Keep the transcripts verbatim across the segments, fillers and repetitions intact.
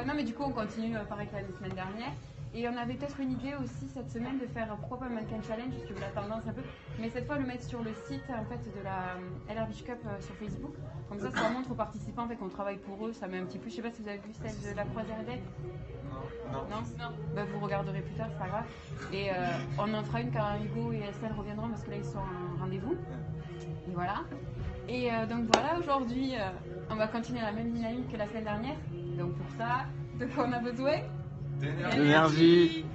non, mais du coup, on continue euh, pareil que la semaine dernière. Et on avait peut-être une idée aussi cette semaine de faire un pourquoi pas Mannequin Challenge, parce que la tendance un peu, mais cette fois le mettre sur le site en fait de la L R Beach Cup euh, sur Facebook. Comme ça, ça montre aux participants en fait, qu'on travaille pour eux, ça met un petit plus. Je sais pas si vous avez vu celle de la croisière deck. Non. Non. Non. Bah, vous regarderez plus tard, c'est pas grave. Et euh, on en fera une quand Hugo et Estelle reviendront parce que là ils sont en rendez-vous. Et voilà. Et euh, donc voilà, aujourd'hui, euh, on va continuer la même dynamique que la semaine dernière. Donc pour ça, de quoi on a besoin? D'énergie.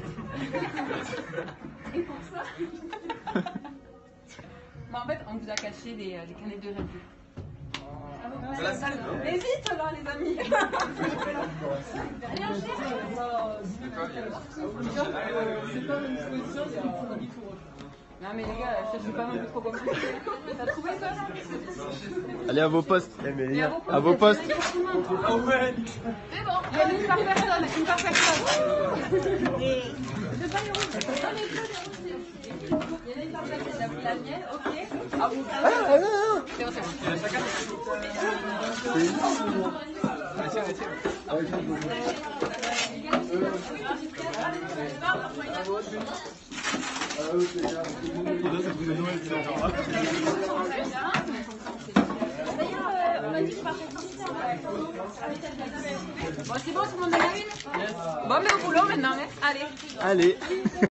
Et pour ça, bah, en fait, on vous a caché des, des canettes de Red Bull. C'est la salle. Mais vite là, les amis. Allez, on cherche. C'est pas une exposition, c'est une produit pour eux. Non mais les gars, je suis pas non plus trop compliqué. T'as trouvé ça? Allez à vos postes. Et à vos postes. À vos postes. Ah ouais. C'est bon. Il y a une par personne, une par personne. Et deux pas les rouges. Il y en a une par personne, la mienne, ok. Ah vous. Ah non non. C'est bon, c'est bon. Il y en a chacun. On a dit que par contre, bon, c'est bon, tout le monde en a une? Bon, mais au boulot maintenant, hein. Allez. Allez.